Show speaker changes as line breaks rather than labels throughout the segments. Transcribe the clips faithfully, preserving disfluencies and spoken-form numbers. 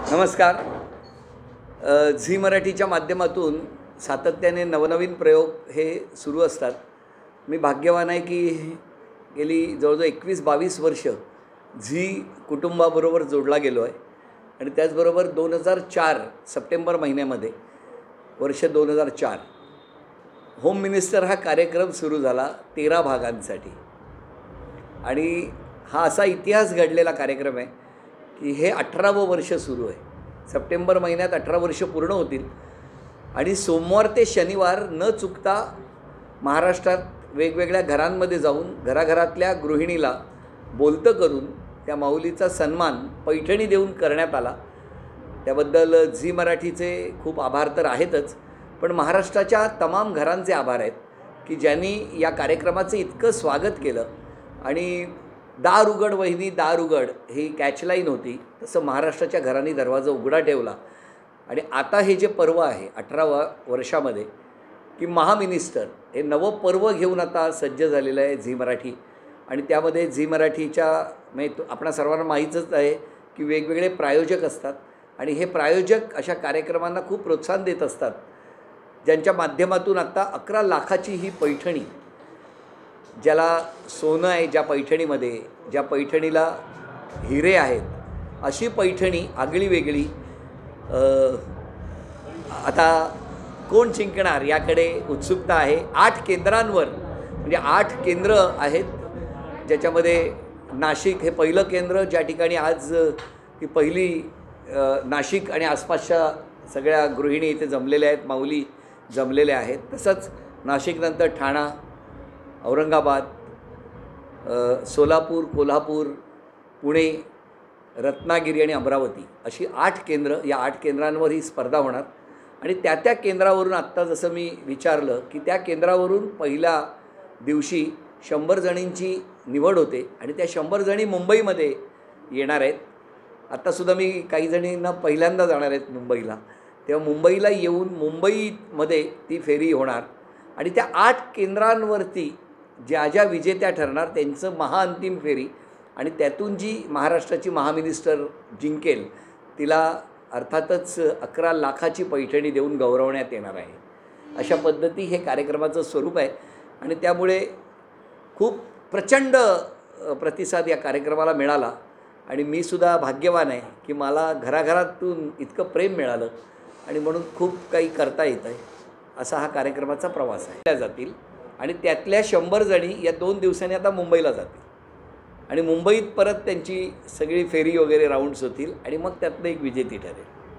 नमस्कार. झी मराठीच्या माध्यमातून सातत्याने नवनवीन प्रयोग हे सुरू असतात. मी भाग्यवान आहे की गेली जवळजवळ एकवीस बावीस वर्ष झी कुटुंबाबरोबर जोडला गेलो आहे आणि त्याचबरोबर दोन हजार चार सप्टेंबर महिन्यामध्ये वर्ष दोन हजार चार होम मिनिस्टर हा कार्यक्रम सुरू झाला तेरा भागांसाठी. आणि हा असा इतिहास घडलेला कार्यक्रम आहे की हे अठरावं वर्ष सुरू आहे. सप्टेंबर महिन्यात अठरा वर्ष पूर्ण होतील आणि सोमवार ते शनिवार न चुकता महाराष्ट्रात वेगवेगळ्या घरांमध्ये जाऊन घराघरातल्या गृहिणीला बोलतं करून त्या माऊलीचा सन्मान पैठणी देऊन करण्यात आला. त्याबद्दल झी मराठीचे खूप आभार तर आहेतच, पण महाराष्ट्राच्या तमाम घरांचे आभार आहेत की ज्यांनी या कार्यक्रमाचं इतकं स्वागत केलं. आणि दार उघड वहिनी दार उघड ही कॅचलाईन होती, तसं महाराष्ट्राच्या घरांनी दरवाजा उघडा ठेवला. आणि आता हे जे पर्व आहे अठराव्या वर्षामध्ये की महामिनिस्टर हे नवं पर्व घेऊन आता सज्ज झालेलं आहे झी मराठी. आणि त्यामध्ये झी मराठीच्या म्हणजे आपणा सर्वांना माहीतच आहे की वेगवेगळे प्रायोजक असतात आणि हे प्रायोजक अशा कार्यक्रमांना खूप प्रोत्साहन देत असतात, ज्यांच्या माध्यमातून आत्ता अकरा लाखाची ही पैठणी, ज्याला सोनं आहे ज्या पैठणीमध्ये, ज्या पैठणीला हिरे आहेत, अशी पैठणी आगळी वेगळी आता कोण जिंकणार याकडे उत्सुकता आहे. आठ केंद्रांवर म्हणजे आठ केंद्र आहेत, ज्याच्यामध्ये नाशिक हे पहिलं केंद्र, ज्या ठिकाणी आज ही पहिली नाशिक आणि आसपासच्या सगळ्या गृहिणी इथे जमलेल्या आहेत, माऊली जमलेल्या आहेत. तसंच नाशिकनंतर ठाणा, औरंगाबाद, सोलापूर, कोल्हापूर, पुणे, रत्नागिरी आणि अमरावती अशी आठ केंद्र, या आठ केंद्रांवर ही स्पर्धा होणार. आणि त्या त्या केंद्रावरून आत्ता जसं मी विचारलं की त्या केंद्रावरून पहिल्या दिवशी शंभर जणींची निवड होते आणि त्या शंभर जणी मुंबईमध्ये येणार आहेत. आत्तासुद्धा मी काही जणींना पहिल्यांदा जाणार आहेत मुंबईला, तेव्हा मुंबईला येऊन मुंबईमध्ये ती फेरी होणार. आणि त्या आठ केंद्रांवरती ज्या ज्या विजेत्या ठरणार त्यांचं महाअंतिम फेरी, आणि त्यातून जी महाराष्ट्राची महामिनिस्टर जिंकेल तिला अर्थातच अकरा लाखाची पैठणी देऊन गौरवण्यात येणार आहे. अशा पद्धती हे कार्यक्रमाचं स्वरूप आहे आणि त्यामुळे खूप प्रचंड प्रतिसाद या कार्यक्रमाला मिळाला. आणि मी सुद्धा भाग्यवान आहे की मला घराघरातून इतकं प्रेम मिळालं आणि म्हणून खूप काही करता येतं आहे. असा हा कार्यक्रमाचा प्रवास आहे. त्या जातील आणि त्यातल्या शंभर जणी या दोन दिवसांनी आता मुंबईला जातील आणि मुंबईत परत त्यांची सगळी फेरी वगैरे राऊंड्स होतील आणि मग त्यातलं एक विजेती ठरेल.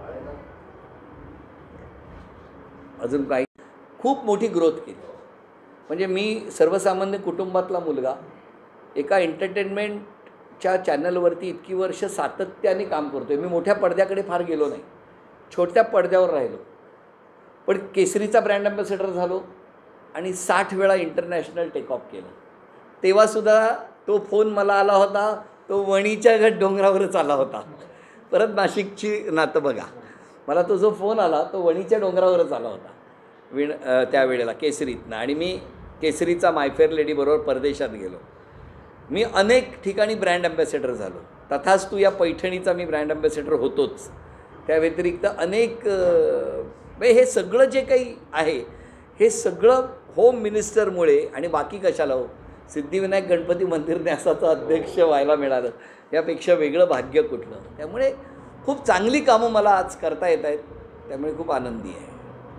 अजून काही खूप मोठी ग्रोथ केली. म्हणजे मी सर्वसामान्य कुटुंबातला मुलगा एका एंटरटेनमेंटच्या चॅनलवरती इतकी वर्ष सातत्याने काम करतो आहे. मी मोठ्या पडद्याकडे फार गेलो नाही, छोट्या पडद्यावर राहिलो, पण केसरीचा ब्रँड ॲम्बॅसेडर झालो आणि साठ वेळा इंटरनॅशनल टेक ऑफ केलं. तेव्हासुद्धा तो फोन मला आला होता, तो वणीच्या घट डोंगरावरच आला होता. परत नाशिकची नातं बघा, मला तो जो फोन आला तो वणीच्या डोंगरावरच आला होता विण त्यावेळेला केसरीतनं. आणि मी केसरीचा मायफेअर लेडीबरोबर परदेशात गेलो. मी अनेक ठिकाणी ब्रँड ॲम्बॅसेडर झालो. तथास्तु या पैठणीचा मी ब्रँड ॲम्बॅसेडर होतोच. त्या व्यतिरिक्त अनेक म्हणजे हे सगळं जे काही आहे हे सगळं होम मिनिस्टरमुळे. आणि बाकी कशाला हो, सिद्धिविनायक गणपती मंदिर न्यासाचं अध्यक्ष व्हायला मिळालं यापेक्षा वेगळं भाग्य कुठलं. त्यामुळे खूप चांगली कामं मला आज करता येत आहेत, त्यामुळे खूप आनंदी आहे.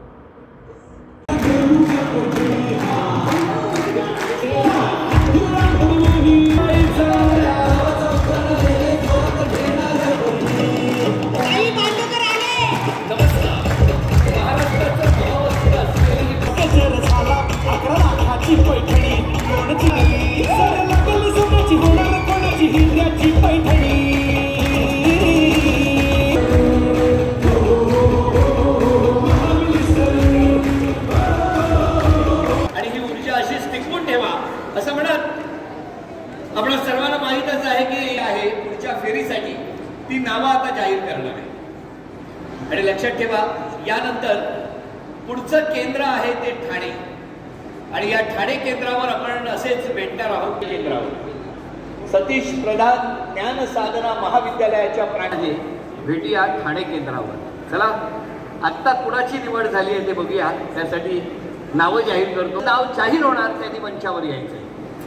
असं म्हणत आपल्या सर्वांना माहीतच आहे की आहे पुढच्या फेरीसाठी ती नावं आता जाहीर करणार आहे. आणि लक्षात ठेवा, यानंतर पुढचं केंद्र आहे ते ठाणे. आणि या ठाणे केंद्रावर आपण असेच भेटणार आहोत. केंद्रावर सतीश प्रधान ज्ञान साधना महाविद्यालयाच्या प्रांगणात भेटूया ठाणे केंद्रावर. चला आत्ता कुणाची निवड झाली आहे ते बघूया. त्यासाठी नावं जाहीर करतो. नाव जाहीर होणार त्यांनी मंचावर यायचं.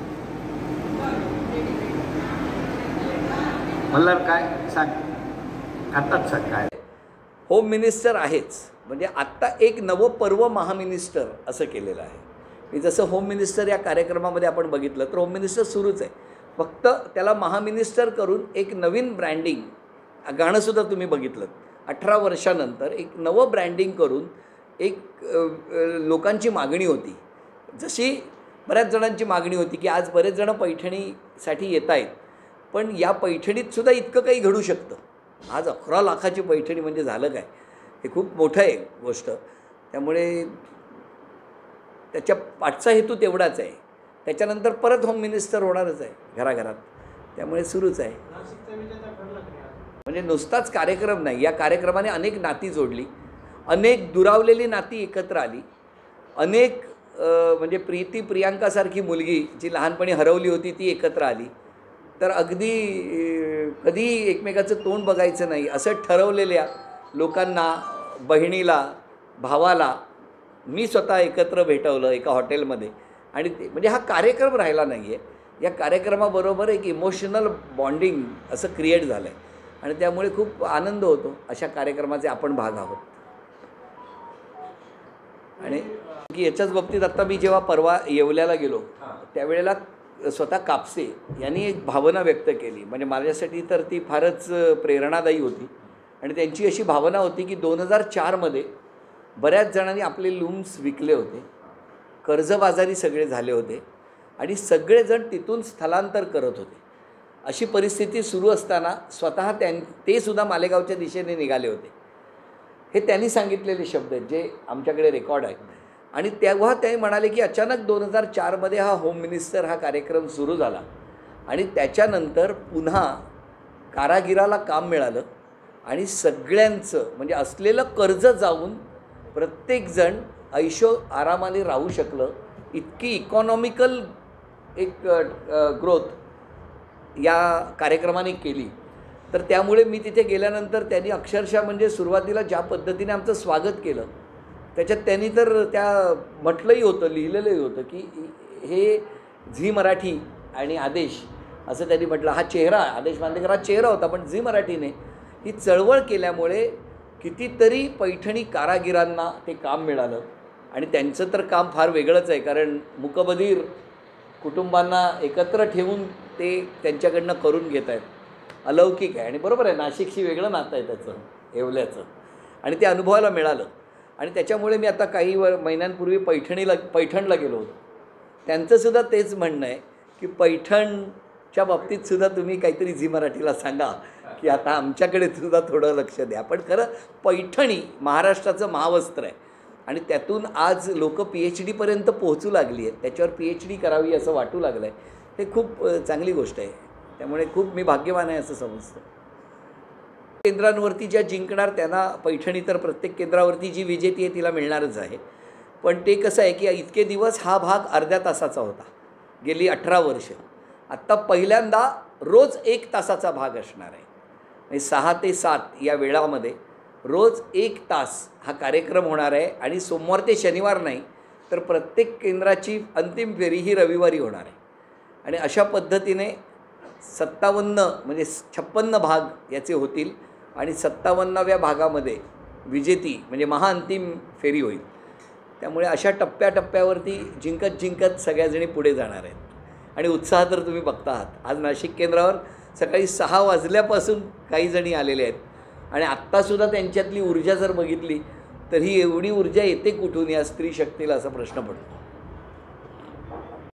मल्हार काय सांग आत्ताच सांग काय.
होम मिनिस्टर आहेच, म्हणजे आत्ता एक नवं पर्व महामिनिस्टर असं केलेलं आहे. मी जसं होम मिनिस्टर या कार्यक्रमामध्ये आपण बघितलं तर होम मिनिस्टर सुरूच आहे, फक्त त्याला महामिनिस्टर करून एक नवीन ब्रँडिंग, गाणंसुद्धा तुम्ही बघितलं, अठरा वर्षानंतर एक नवं ब्रँडिंग करून एक लोकांची मागणी होती. जशी बऱ्याच जणांची मागणी होती की आज बरेच जण पैठणीसाठी येत आहेत, पण या पैठणीतसुद्धा इतकं काही घडू शकतं. आज अकरा लाखाची पैठणी म्हणजे झालं काय, हे खूप मोठं आहे गोष्ट. त्यामुळे त्याच्या पाठचा हेतू तेवढाच आहे. त्याच्यानंतर परत होम मिनिस्टर होणारच आहे घराघरात, त्यामुळे सुरूच आहे. म्हणजे नुसताच कार्यक्रम नाही, या कार्यक्रमाने अनेक नाती जोडली, अनेक दुरावलेली नाती एकत्र आली, अनेक म्हणजे प्रीती प्रियांकासारखी मुलगी जी लहानपणी हरवली होती ती एकत्र आली. तर अगदी कधी एकमेकाचं तोंड बघायचं नाही असं ठरवलेल्या लोकांना, बहिणीला, भावाला मी स्वतः एकत्र भेटवलं एका हॉटेलमध्ये. आणि ते म्हणजे हा कार्यक्रम राहिला नाही आहे, या कार्यक्रमाबरोबर एक इमोशनल बॉन्डिंग असं क्रिएट झालं आहे आणि त्यामुळे खूप आनंद होतो अशा कार्यक्रमाचे आपण भाग आहोत. आणि की याच्याच बाबतीत आत्ता मी जेव्हा परवा येवल्याला गेलो त्यावेळेला स्वतः कापसे यांनी एक भावना व्यक्त केली, म्हणजे माझ्यासाठी तर ती फारच प्रेरणादायी होती. आणि त्यांची अशी भावना होती की दोन हजार चारमध्ये बऱ्याच जणांनी आपले लूम्स विकले होते, कर्जबाजारी सगळे झाले होते आणि सगळेजण तिथून स्थलांतर करत होते. अशी परिस्थिती सुरू असताना स्वतः त्यां ते सुद्धा मालेगावच्या दिशेने निघाले होते. हे त्यांनी सांगितलेले शब्द आहेत जे आमच्याकडे रेकॉर्ड आहेत. आणि तेव्हा ते म्हणाले की अचानक दोन हजार चारमध्ये हा होम मिनिस्टर हा कार्यक्रम सुरू झाला आणि त्याच्यानंतर पुन्हा कारागिराला काम मिळालं आणि सगळ्यांचं म्हणजे असलेलं कर्ज जाऊन प्रत्येकजण ऐशो आरामाने राहू शकलं. इतकी इकॉनॉमिकल एक ग्रोथ या कार्यक्रमाने केली. तर त्यामुळे मी तिथे गेल्यानंतर त्यांनी अक्षरशः म्हणजे सुरुवातीला ज्या पद्धतीने आमचं स्वागत केलं त्याच्यात त्यांनी तर त्या म्हटलंही होतं, लिहिलेलंही होतं की हे झी मराठी आणि आदेश असं त्यांनी म्हटलं. हा चेहरा आदेश बांदेकर हा चेहरा होता, पण झी मराठीने ही चळवळ केल्यामुळे कितीतरी पैठणी कारागिरांना ते काम मिळालं. आणि त्यांचं तर काम फार वेगळंच आहे, कारण मूकबधीर कुटुंबांना एकत्र ठेवून ते त्यांच्याकडनं करून घेत आहेत. अलौकिक आहे आणि बरोबर आहे, नाशिकशी वेगळं नातं आहे त्याचं, येवल्याचं, आणि ते अनुभवायला मिळालं. आणि त्याच्यामुळे मी आता काही व महिन्यांपूर्वी पैठणीला पैठणला गेलो होतो. त्यांचंसुद्धा तेच म्हणणं आहे की पैठणच्या बाबतीतसुद्धा तुम्ही काहीतरी झी मराठीला सांगा की आता आमच्याकडे सुद्धा थोडं लक्ष द्या. पण खरं पैठणी महाराष्ट्राचं महावस्त्र आहे आणि त्यातून आज लोक पी एच डीपर्यंत पोहोचू लागली आहेत, त्याच्यावर पी एच डी करावी असं वाटू लागलं आहे. हे खूप चांगली गोष्ट आहे. त्यामुळे खूप मी भाग्यवान आहे असं समजतं. केंद्रांवरती ज्या जिंकणार त्यांना पैठणी तर प्रत्येक केंद्रावरती जी विजेती आहे तिला मिळणारच आहे. पण ते कसं आहे की इतके दिवस हा भाग अर्ध्या तासाचा होता गेली अठरा वर्ष. आत्ता पहिल्यांदा रोज एक तासाचा भाग असणार आहे. म्हणजे सहा ते सात या वेळामध्ये रोज एक तास हा कार्यक्रम होणार आहे. आणि सोमवार ते शनिवार नाही तर प्रत्येक केंद्राची अंतिम फेरी ही रविवारी होणार आहे. आणि अशा पद्धतीने सत्तावन्न म्हणजे छप्पन्न भाग याचे होतील आणि सत्तावन्नाव्या भागामध्ये विजेती म्हणजे महाअंतिम फेरी होईल. त्यामुळे अशा टप्प्याटप्प्यावरती जिंकत जिंकत सगळ्याजणी पुढे जाणार आहेत. आणि उत्साह तर तुम्ही बघता आहात. आज नाशिक केंद्रावर सकाळी सहा वाजल्यापासून काही जणी आलेले आहेत आणि आत्तासुद्धा त्यांच्यातली ऊर्जा जर बघितली तर ही एवढी ऊर्जा येते कुठून या स्त्री शक्तीला असा प्रश्न पडतो.